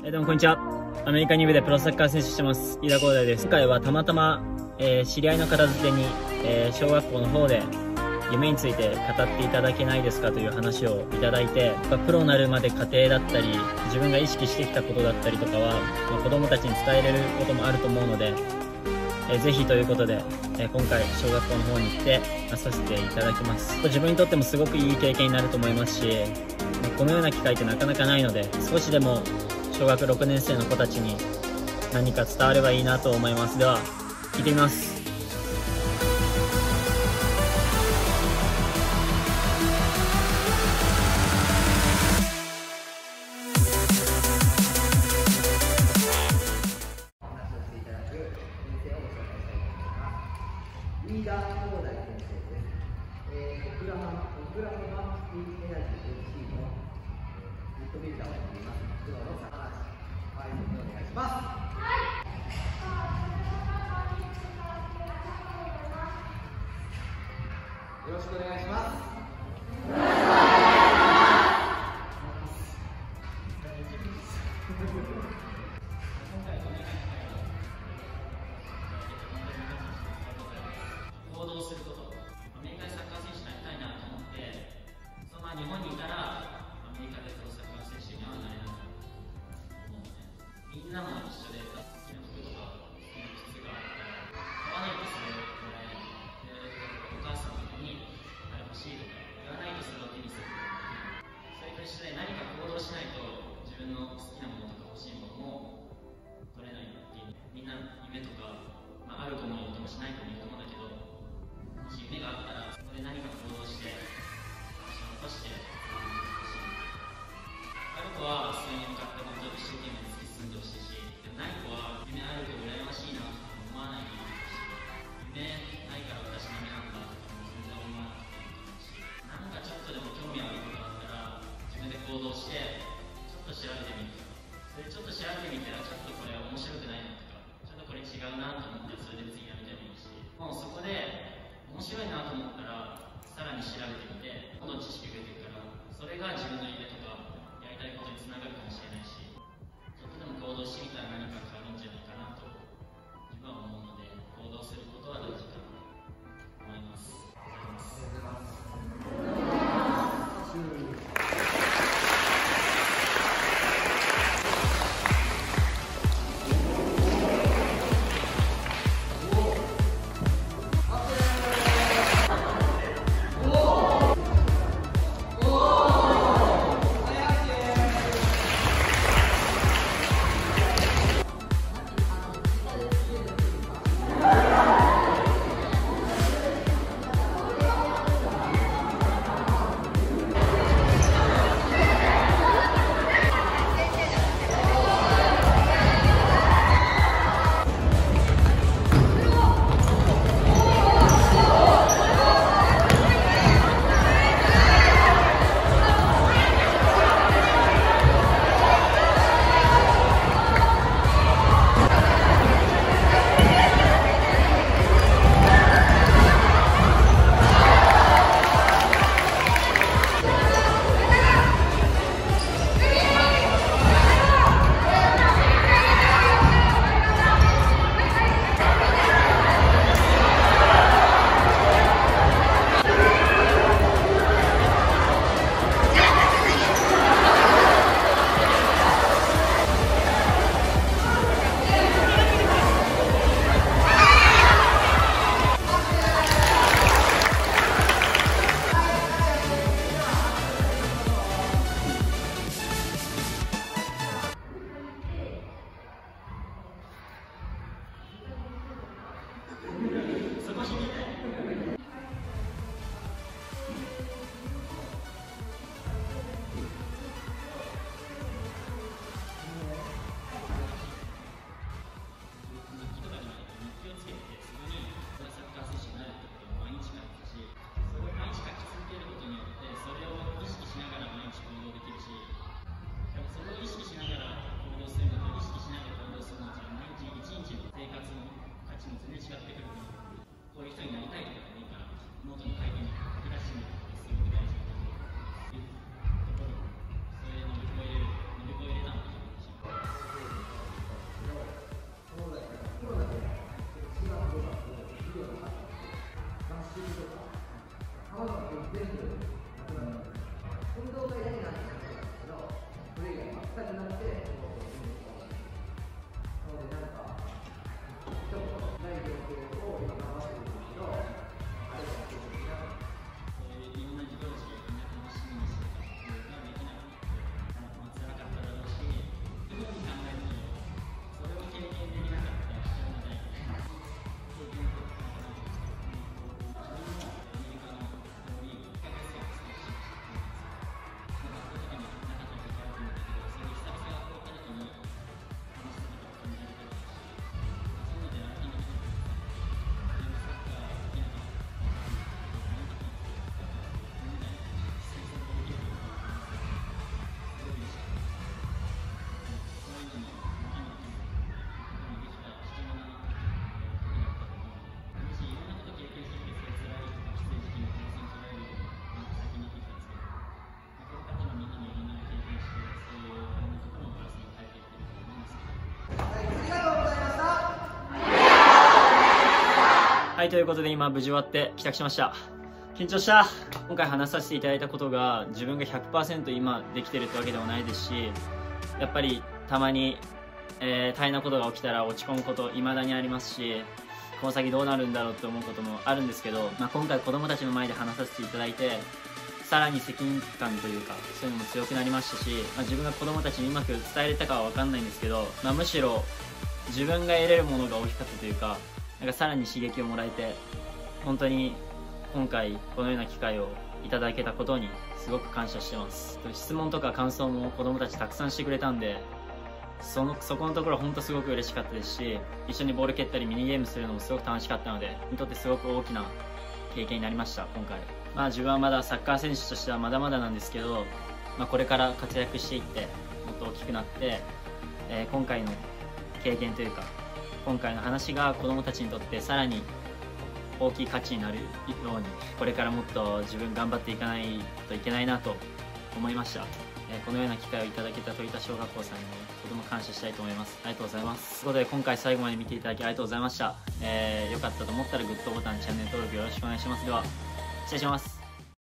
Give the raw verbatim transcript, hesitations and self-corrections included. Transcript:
えー、どうもこんにちは。アメリカに部でプロサッカー選手してます飯田光大です。今回はたまたま、えー、知り合いの方づてに、えー、小学校の方で夢について語っていただけないですかという話をいただいて、プロになるまで過程だったり自分が意識してきたことだったりとかは、まあ、子どもたちに伝えれることもあると思うので、えー、ぜひということで、えー、今回小学校の方に行って出させていただきます。自分にとってもすごくいい経験になると思いますし、このような機会ってなかなかないので、少しでも小学ろくねん生の子たちに何か伝わればいいなと思います。では聞いてみます。 飯田光大先生です。えー、オクラハマ、オクラハマシティエナジー エフシー のミッドフィルダーをやっています。黒の高橋。はい、お願いします。よろしくお願いします。 行動すること、アメリカでサッカー選手になりたいなと思って、そのまま日本にいたらアメリカでプロサッカー選手にはなれなかったと思うので、みんなも一緒で好きな服とか好きな靴があったら買わないとそれをもらえない。で、お母さんとかにあれ欲しいとか言わないとそれを手にすることができない。それと一緒で何か行動しないと自分の好きなものとか欲しいものも取れないなっていう。みんな夢とか、まあ、あると思う人もしないと思う人もだけど、夢があったらそこで何か行動して足を落としてほしい。ある子はそれに向かって本当に一生懸命突き進んでほしいし、でもない子は夢あると羨ましいなとか思わないでいいし、夢ないから私ダメなんだとかも全然思わなくていいと思うし、なんかちょっとでも興味あることがあったら自分で行動してちょっと調べてみるとか、それちょっと調べてみたらちょっとこれ面白くないなとか、ちょっとこれ違うなと思ってそれで次やめてもいいし、もうそこで面白いなと思ったらさらに調べてみてどんどん知識が増えていくから、それが自分の夢とかやりたいことにつながるかもしれないし、ちょっとでも行動してみたら何か変わるんじゃないかなと自分は思うので、行動することは大事かなと思います。 したくなって、その進めてたので、なんか、ちょっとない状況を今頑張ってるんですけど、あれが継続しなかった。 いろんな事業者がみんな楽しみにしてたことができなかったので、辛かっただろうし、どうに考えても、それを経験できなかったら必要ない。経験とかはい、ということで今無事終わって帰宅しました。緊張した。今回話させていただいたことが自分が ひゃくパーセント 今できてるってわけではないですし、やっぱりたまに、えー、大変なことが起きたら落ち込むこと未だにありますし、この先どうなるんだろうって思うこともあるんですけど、まあ、今回子供たちの前で話させていただいて、さらに責任感というかそういうのも強くなりましたし、まあ、自分が子供たちにうまく伝えれたかは分かんないんですけど、まあ、むしろ自分が得れるものが大きかったというか、なんかさらに刺激をもらえて、本当に今回このような機会をいただけたことにすごく感謝してます。質問とか感想も子供たちたくさんしてくれたんで、そのそこのところ本当すごく嬉しかったですし、一緒にボール蹴ったりミニゲームするのもすごく楽しかったので、にとってすごく大きな経験になりました。今回まあ自分はまだサッカー選手としてはまだまだなんですけど、まあ、これから活躍していってもっと大きくなって、えー、今回の経験というか今回の話が子どもたちにとってさらに大きい価値になるように、これからもっと自分頑張っていかないといけないなと思いました。えー、このような機会をいただけた鳥田小学校さんにとても感謝したいと思います。ありがとうございます。ということで今回最後まで見ていただきありがとうございました。えー、よかったと思ったらグッドボタン、チャンネル登録よろしくお願いします。では失礼します。